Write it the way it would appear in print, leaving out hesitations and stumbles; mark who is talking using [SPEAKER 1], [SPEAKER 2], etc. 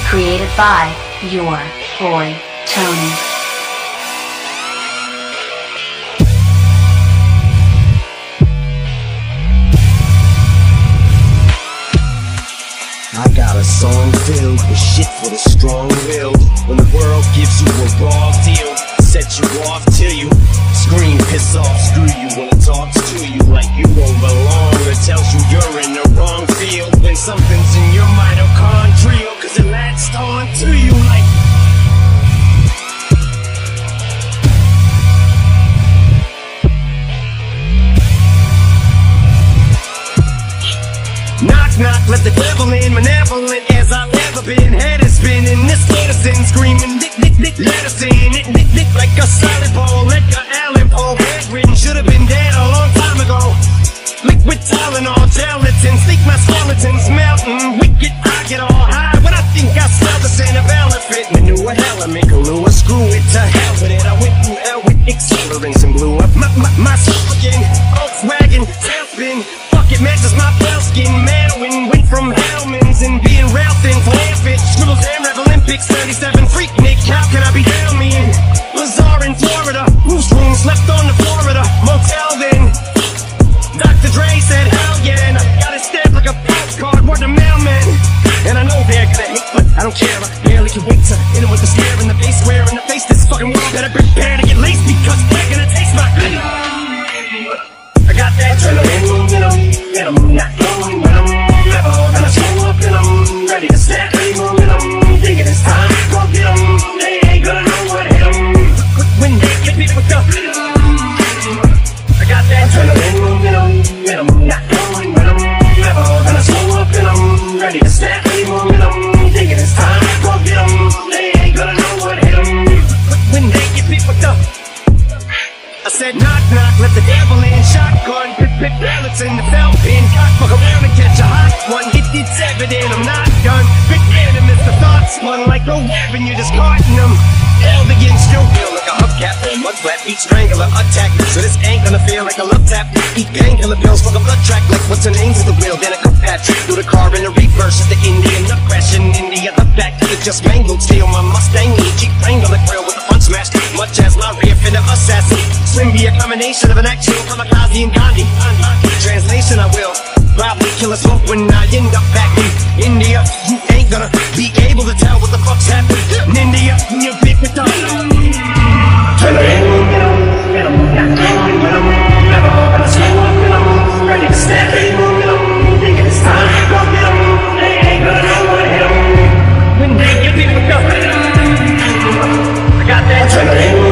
[SPEAKER 1] Created by your boy, Tony.
[SPEAKER 2] I got a song filled with shit for the strong-willed. When the world gives you a raw deal, set you off till you scream, piss off, screw you. When it talks to you like you don't belong, it tells you you're in the wrong field. When something's in your mitochondrial, cause it latched on to you like knock, knock, let the devil in, malevolent as I've ever been. Head is spinning, this medicine screaming, dick, dick, dick, let us in. It, dick, dick, like a solid ball, like a Allen pole. Bedridden, should've been dead a long time ago. Liquid Tylenol, gelatin, think my skeletons melting. Wicked, I get all high when I think I smell the scent of elephant. And knew a hell of me, glue a screw it to hell with it. I went through hell with accelerants and blew up my soul again. Volkswagen, tailspin. It matches my pale skin, Madeline went from Hellman's and being rail thin to Airfit. Scribbles and Rev Olympics, 37 freak Nick, how can I be down me in Lazar in Florida? Whose room slept on the Florida motel then? Dr. Dre said hell yeah, and I got it stamped like a postcard, word to mailman. And I know they're gonna hate, but I don't care, I barely can wait to hit him with the stare in the face, square in the face. This fucking world better prepare to get laced because they're gonna taste my I got that adrenaline momentum, not going when I'm never gonna slow up and I'm ready to snap any momentum. Thinking it's time to go get 'em, they ain't gonna know what hit 'em. When they get me with the I got that adrenaline momentum, not going when I'm never gonna slow up and I'm ready to snap any momentum. Thinking it's time to go get 'em, they ain't gonna know what hit 'em. When they get me with the I said knock, knock, let the devil in. Shotgun, pick ballots in the felt pin. Cock, fuck around and catch a hot one. It's evident I'm not done. Big Venom is the thought spun like a web and you're just carting them. Held against your will like a hubcap. Mud flap, each strangler attack. So this ain't gonna feel like a love tap. Eat painkiller pills, fuck a blood track. Like what's her name to the wheel, then a cup patch. Through the car in the reverse is the Indian nut crash in India. The back it just mangled. Steal my Mustang, Jeep Wrangler grill with the front smashed. Much as my rear fender assassin. Slim be a combination of an actual kamikaze and Gandhi. Translation, I will probably kill us both when I end up back in India. You ain't gonna be able to tell what the fuck's happening in India. You're big with the ready to snap any momentum. Thinking it's time to go get 'em. They ain't gonna know what hit 'em. When they get me with the I got that adrenaline.